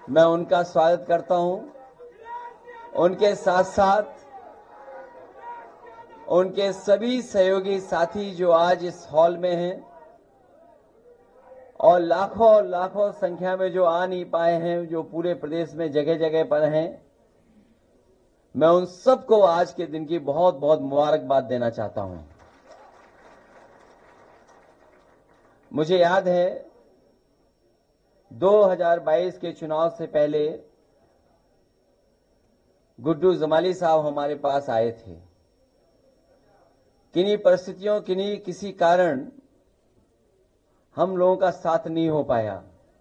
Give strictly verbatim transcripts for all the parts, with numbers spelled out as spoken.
मैं उनका स्वागत करता हूं। उनके साथ साथ उनके सभी सहयोगी साथी जो आज इस हॉल में हैं और लाखों लाखों संख्या में जो आ नहीं पाए हैं, जो पूरे प्रदेश में जगह जगह पर हैं, मैं उन सबको आज के दिन की बहुत बहुत मुबारकबाद देना चाहता हूं। मुझे याद है दो हज़ार बाईस के चुनाव से पहले गुड्डू जमाली साहब हमारे पास आए थे। किन्हीं परिस्थितियों किन्हीं किसी कारण हम लोगों का साथ नहीं हो पाया,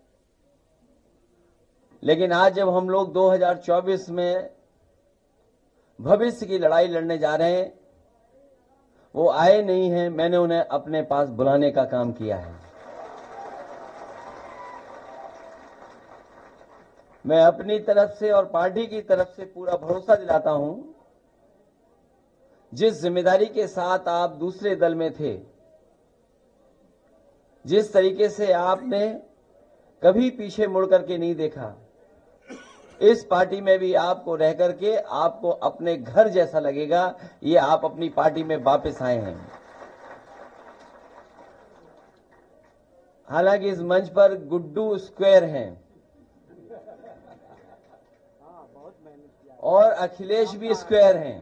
लेकिन आज जब हम लोग दो हज़ार चौबीस में भविष्य की लड़ाई लड़ने जा रहे हैं, वो आए नहीं हैं, मैंने उन्हें अपने पास बुलाने का काम किया है। मैं अपनी तरफ से और पार्टी की तरफ से पूरा भरोसा दिलाता हूं, जिस जिम्मेदारी के साथ आप दूसरे दल में थे, जिस तरीके से आपने कभी पीछे मुड़ करके नहीं देखा, इस पार्टी में भी आपको रह करके आपको अपने घर जैसा लगेगा। ये आप अपनी पार्टी में वापस आए हैं। हालांकि इस मंच पर गुड्डू स्क्वायर हैं और अखिलेश भी स्क्वायर हैं।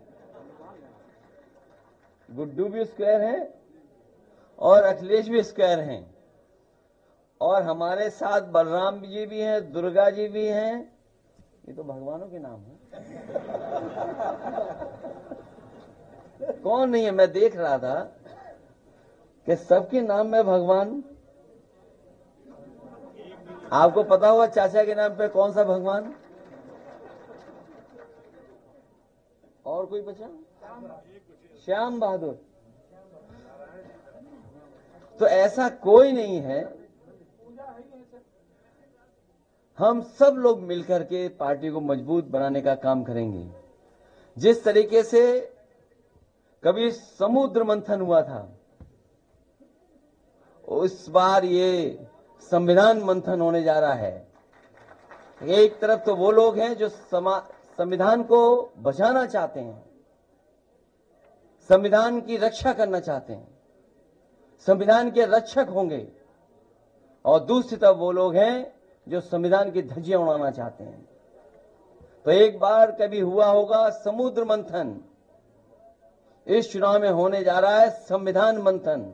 गुड्डू भी स्क्वायर हैं और अखिलेश भी स्क्वायर हैं, और हमारे साथ बलराम जी भी हैं, दुर्गा जी भी हैं। ये तो भगवानों के नाम है। कौन नहीं है? मैं देख रहा था कि सबके नाम में भगवान। आपको पता होगा चाचा के नाम पे कौन सा भगवान? और कोई बचा? श्याम बहादुर। तो ऐसा कोई नहीं है। हम सब लोग मिलकर के पार्टी को मजबूत बनाने का काम करेंगे। जिस तरीके से कभी समुद्र मंथन हुआ था, उस बार ये संविधान मंथन होने जा रहा है। एक तरफ तो वो लोग हैं जो संविधान को बचाना चाहते हैं, संविधान की रक्षा करना चाहते हैं, संविधान के रक्षक होंगे, और दूसरी तरफ वो लोग हैं जो संविधान की धज्जियां उड़ाना चाहते हैं। तो एक बार कभी हुआ होगा समुद्र मंथन, इस चुनाव में होने जा रहा है संविधान मंथन।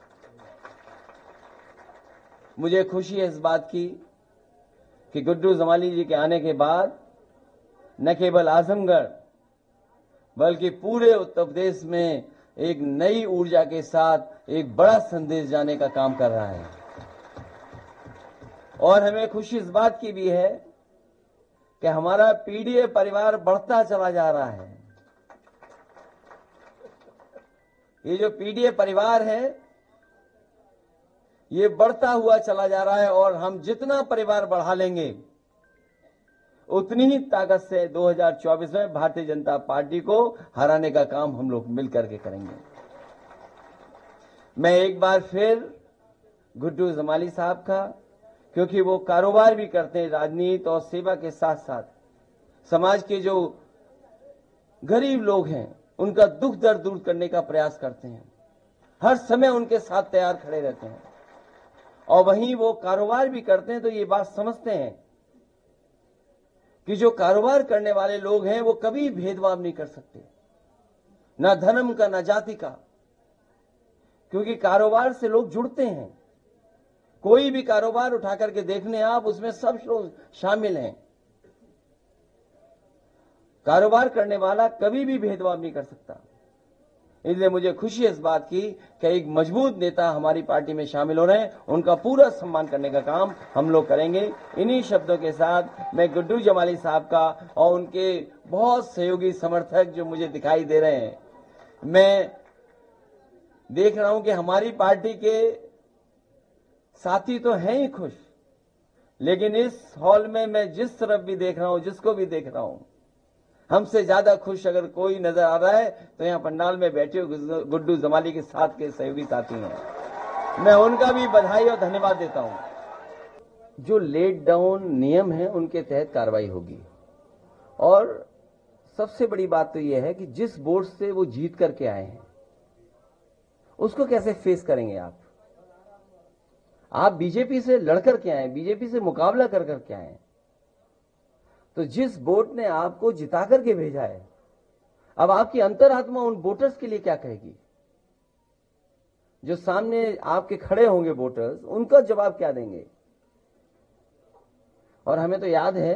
मुझे खुशी है इस बात की कि गुड्डू जमाली जी के आने के बाद न केवल आजमगढ़ बल्कि पूरे उत्तर प्रदेश में एक नई ऊर्जा के साथ एक बड़ा संदेश जाने का काम कर रहा है। और हमें खुशी इस बात की भी है कि हमारा पीडीए परिवार बढ़ता चला जा रहा है। ये जो पीडीए परिवार है, ये बढ़ता हुआ चला जा रहा है, और हम जितना परिवार बढ़ा लेंगे उतनी ही ताकत से दो हज़ार चौबीस में भारतीय जनता पार्टी को हराने का काम हम लोग मिलकर के करेंगे। मैं एक बार फिर गुड्डू जमाली साहब का, क्योंकि वो कारोबार भी करते हैं, राजनीति और सेवा के साथ साथ समाज के जो गरीब लोग हैं उनका दुख दर्द दूर करने का प्रयास करते हैं, हर समय उनके साथ तैयार खड़े रहते हैं, और वहीं वो कारोबार भी करते हैं। तो ये बात समझते हैं कि जो कारोबार करने वाले लोग हैं वो कभी भेदभाव नहीं कर सकते, ना धर्म का ना जाति का, क्योंकि कारोबार से लोग जुड़ते हैं। कोई भी कारोबार उठा करके देखने आप, उसमें सब लोग शामिल हैं। कारोबार करने वाला कभी भी भेदभाव नहीं कर सकता। इसलिए मुझे खुशी है इस बात की कि एक मजबूत नेता हमारी पार्टी में शामिल हो रहे हैं, उनका पूरा सम्मान करने का काम हम लोग करेंगे। इन्हीं शब्दों के साथ मैं गुड्डू जमाली साहब का और उनके बहुत सहयोगी समर्थक जो मुझे दिखाई दे रहे हैं, मैं देख रहा हूं कि हमारी पार्टी के साथी तो हैं ही खुश, लेकिन इस हॉल में मैं जिस तरफ भी देख रहा हूं, जिसको भी देख रहा हूं, हमसे ज्यादा खुश अगर कोई नजर आ रहा है तो यहाँ पंडाल में बैठे हुए गुड्डू जमाली के साथ के सहयोगी साथी हैं। मैं उनका भी बधाई और धन्यवाद देता हूं। जो लेट डाउन नियम है उनके तहत कार्रवाई होगी। और सबसे बड़ी बात तो यह है कि जिस वोट से वो जीत करके आए हैं उसको कैसे फेस करेंगे आप। आप बीजेपी से लड़कर के आए, बीजेपी से मुकाबला कर करके आए, तो जिस वोट ने आपको जिता करके भेजा है, अब आपकी अंतरात्मा उन वोटर्स के लिए क्या कहेगी। जो सामने आपके खड़े होंगे वोटर्स, उनका जवाब क्या देंगे। और हमें तो याद है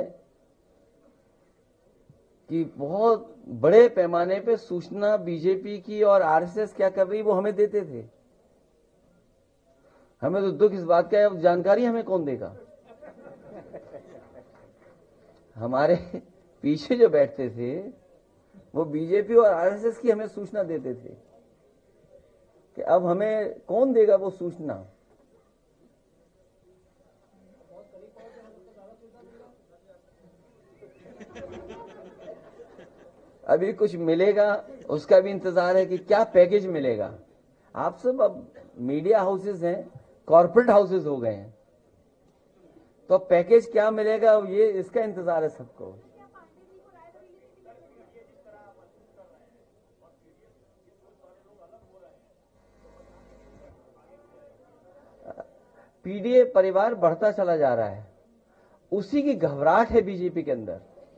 कि बहुत बड़े पैमाने पे सूचना बीजेपी की और आरएसएस क्या कर रही वो हमें देते थे। हमें तो दुख इस बात का है, जानकारी हमें कौन देगा। हमारे पीछे जो बैठते थे वो बीजेपी और आरएसएस की हमें सूचना देते थे कि अब हमें कौन देगा वो सूचना। अभी कुछ मिलेगा उसका भी इंतजार है कि क्या पैकेज मिलेगा। आप सब अब मीडिया हाउसेस हैं, कॉर्पोरेट हाउसेस हो गए हैं, तो पैकेज क्या मिलेगा ये इसका इंतजार है सबको। पीडीए परिवार बढ़ता चला जा रहा है, उसी की घबराहट है बीजेपी के अंदर।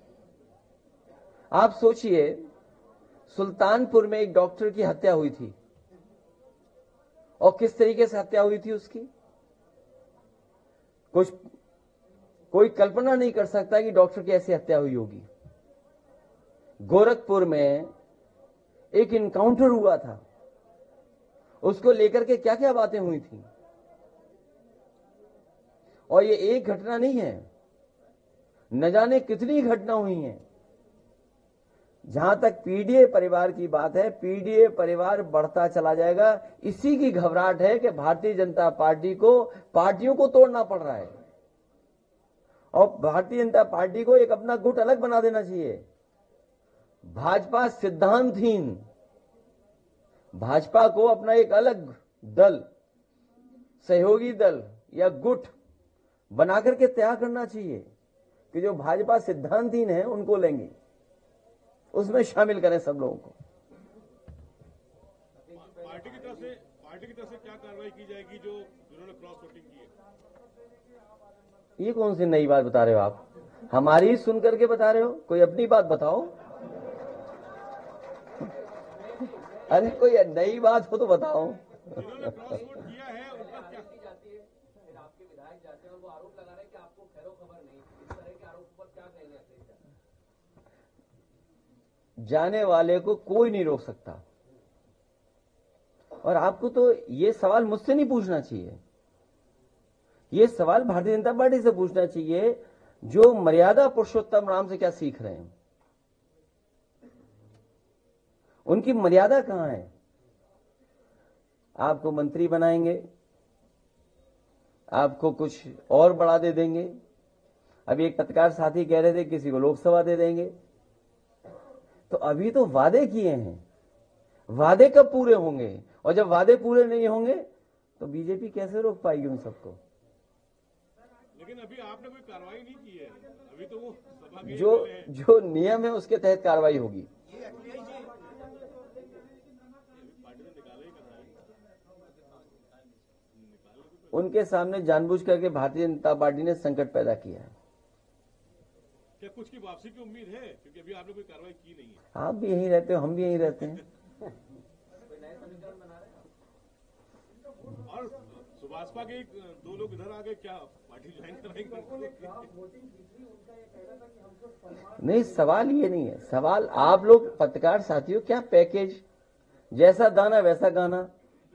आप सोचिए, सुल्तानपुर में एक डॉक्टर की हत्या हुई थी और किस तरीके से हत्या हुई थी उसकी, कुछ कोई कल्पना नहीं कर सकता कि डॉक्टर की ऐसी हत्या हुई होगी। गोरखपुर में एक इनकाउंटर हुआ था, उसको लेकर के क्या क्या बातें हुई थी। और ये एक घटना नहीं है, न जाने कितनी घटना हुई हैं। जहां तक पीडीए परिवार की बात है, पीडीए परिवार बढ़ता चला जाएगा। इसी की घबराहट है कि भारतीय जनता पार्टी को पार्टियों को तोड़ना पड़ रहा है और भारतीय जनता पार्टी को एक अपना गुट अलग बना देना चाहिए। भाजपा सिद्धांतहीन, भाजपा को अपना एक अलग दल, सहयोगी दल या गुट बनाकर के तैयार करना चाहिए कि जो भाजपा सिद्धांतहीन है उनको लेंगे, उसमें शामिल करें सब लोगों को। पार्टी की तरफ से पार्टी की तरफ से क्या कार्रवाई की जाएगी जो जिन्होंने क्रॉस वोटिंग की है? ये कौन सी नई बात बता रहे हो आप? हमारी ही सुन करके बता रहे हो? कोई अपनी बात बताओ। अरे कोई नई बात हो तो बताओ। जिन्होंने क्रॉस वोट किया है उनका क्या जाती है, फिर आपके विधायक जाते हैं और वो आरोप लगा रहे हैं कि आपको खैरो खबर नहीं। इस तरह के आरोप पर क्या कहेंगे? जाने वाले को कोई नहीं रोक सकता। और आपको तो ये सवाल मुझसे नहीं पूछना चाहिए, ये सवाल भारतीय जनता पार्टी से पूछना चाहिए, जो मर्यादा पुरुषोत्तम राम से क्या सीख रहे हैं। उनकी मर्यादा कहां है? आपको मंत्री बनाएंगे, आपको कुछ और बढ़ा दे देंगे। अभी एक पत्रकार साथी कह रहे थे किसी को लोकसभा दे देंगे। तो अभी तो वादे किए हैं, वादे कब पूरे होंगे? और जब वादे पूरे नहीं होंगे तो बीजेपी कैसे रोक पाएगी उन सबको? लेकिन अभी आपने कोई कार्रवाई नहीं की है, अभी तो वो सभा के जो जो नियम है उसके तहत कार्रवाई होगी। उनके सामने जानबूझ करके भारतीय जनता पार्टी ने संकट पैदा किया है। क्या कुछ की वापसी की उम्मीद है? क्योंकि अभी आपने कोई कार्रवाई की नहीं है। आप भी यहीं रहते हो, हम भी यहीं रहते हैं। और सुभाषपा के दो लोग इधर आ गए, क्या पार्टी ज्वाइन कराएंगे? नहीं, सवाल ये नहीं है। सवाल आप लोग पत्रकार साथियों, क्या पैकेज, जैसा दाना वैसा गाना।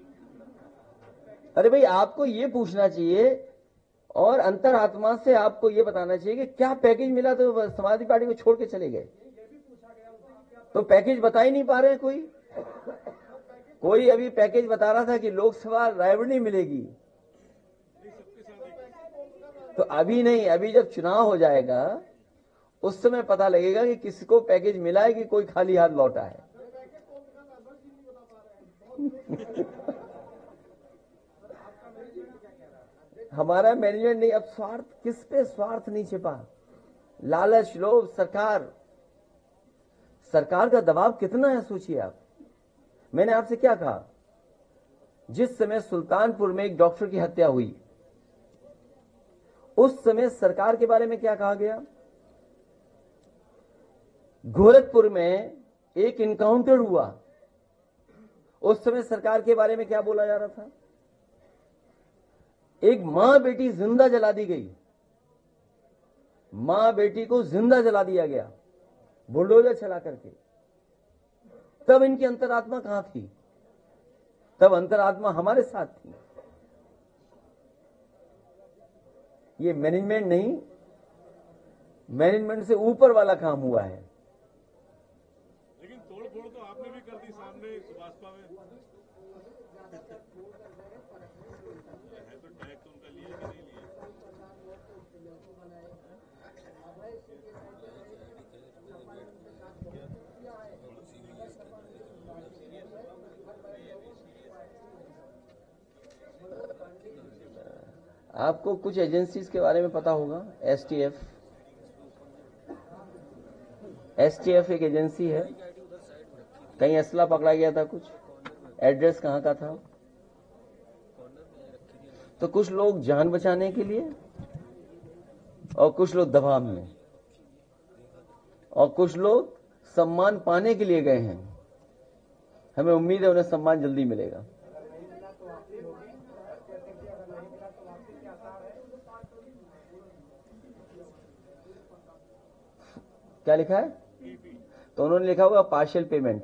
अरे भाई, आपको ये पूछना चाहिए और अंतरात्मा से आपको ये बताना चाहिए कि क्या पैकेज मिला तो समाजवादी पार्टी को छोड़ के चले गए। तो पैकेज बता ही नहीं पा रहे हैं। कोई कोई अभी पैकेज बता रहा था कि लोकसभा रायबरेली मिलेगी। तो अभी नहीं, अभी जब चुनाव हो जाएगा उस समय पता लगेगा कि किसको पैकेज मिला है कि कोई खाली हाथ लौटा है। हमारा मैनेजमेंट नहीं, अब स्वार्थ, किस पे स्वार्थ नहीं छिपा, लालच, लोभ, सरकार सरकार का दबाव कितना है सोचिए आप। मैंने आपसे क्या कहा, जिस समय सुल्तानपुर में एक डॉक्टर की हत्या हुई उस समय सरकार के बारे में क्या कहा गया, गोरखपुर में एक इनकाउंटर हुआ उस समय सरकार के बारे में क्या बोला जा रहा था, एक मां बेटी जिंदा जला दी गई, मां बेटी को जिंदा जला दिया गया बुलडोजर चला करके। तब इनकी अंतरात्मा कहां थी, तब अंतरात्मा हमारे साथ थी। ये मैनेजमेंट नहीं, मैनेजमेंट से ऊपर वाला काम हुआ है। लेकिन तोड़ फोड़ तो आपने भी कर दी सामने सुभाषपा में, है तो टैक्स उनका लिया कि नहीं लिया? आपको कुछ एजेंसीज के बारे में पता होगा, एसटीएफ, एसटीएफ एक एजेंसी है, कहीं असला पकड़ा गया था, कुछ एड्रेस कहां का था। तो कुछ लोग जान बचाने के लिए और कुछ लोग दबाव में और कुछ लोग सम्मान पाने के लिए गए हैं। हमें उम्मीद है उन्हें सम्मान जल्दी मिलेगा। क्या लिखा है, तो उन्होंने लिखा होगा पार्शियल पेमेंट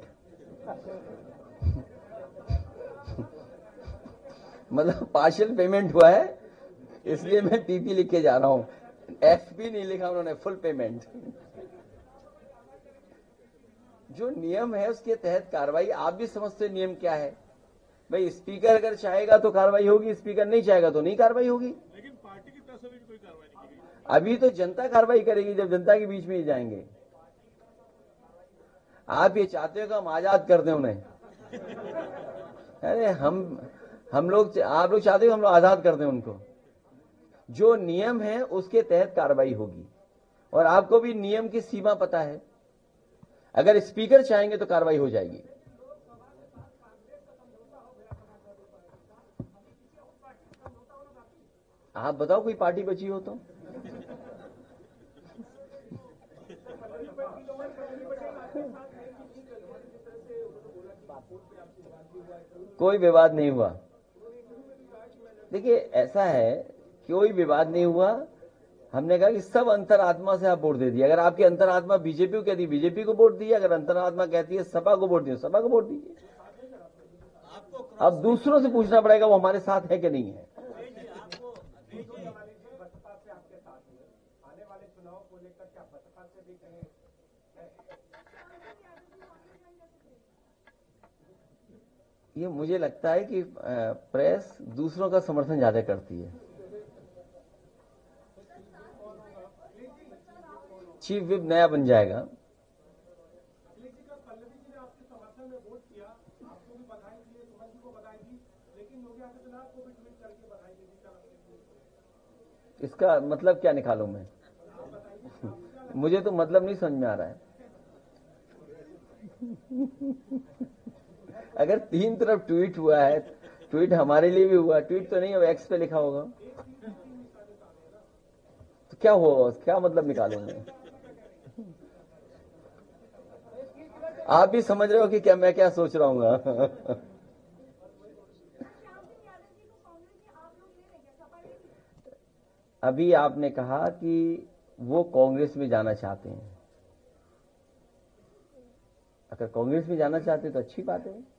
मतलब पार्शियल पेमेंट हुआ है इसलिए मैं पीपी लिख के जा रहा हूं, एफपी नहीं लिखा उन्होंने, फुल पेमेंट। जो नियम है उसके तहत कार्रवाई, आप भी समझते नियम क्या है भाई। स्पीकर अगर चाहेगा तो कार्रवाई होगी, स्पीकर नहीं चाहेगा तो नहीं कार्रवाई होगी। लेकिन पार्टी की तरफ से भी कोई कार्रवाई नहीं की गई। अभी तो जनता कार्रवाई करेगी जब जनता के बीच में ही जाएंगे। आप ये चाहते हो कि हम आजाद कर दें उन्हें, अरे हम हम लोग, आप लोग चाहते हो हम लोग आजाद कर दें उनको। जो नियम है उसके तहत कार्रवाई होगी और आपको भी नियम की सीमा पता है। अगर स्पीकर चाहेंगे तो कार्रवाई हो जाएगी। आप बताओ कोई पार्टी बची हो तो। कोई विवाद नहीं हुआ। देखिए ऐसा है, कोई विवाद नहीं हुआ। हमने कहा कि सब अंतरात्मा से आप वोट दे दिए। अगर आपकी अंतरात्मा बीजेपी को कहती है बीजेपी को वोट दिए, अगर अंतरात्मा कहती है सपा को वोट दिए सपा को वोट दीजिए। अब दूसरों से पूछना पड़ेगा वो हमारे साथ है कि नहीं है। ये मुझे लगता है कि प्रेस दूसरों का समर्थन ज्यादा करती है। चीफ विप नया बन जाएगा। इसका मतलब क्या निकालूं मैं मुझे तो मतलब नहीं समझ में आ रहा है। अगर तीन तरफ ट्वीट हुआ है, ट्वीट हमारे लिए भी हुआ, ट्वीट तो नहीं अब एक्स पे लिखा होगा, तो क्या हुआ, क्या मतलब निकालूं मैं। आप भी समझ रहे हो कि क्या मैं क्या सोच रहा हूँ। अभी आपने कहा कि वो कांग्रेस में जाना चाहते हैं। अगर कांग्रेस में जाना चाहते हैं तो अच्छी बात है।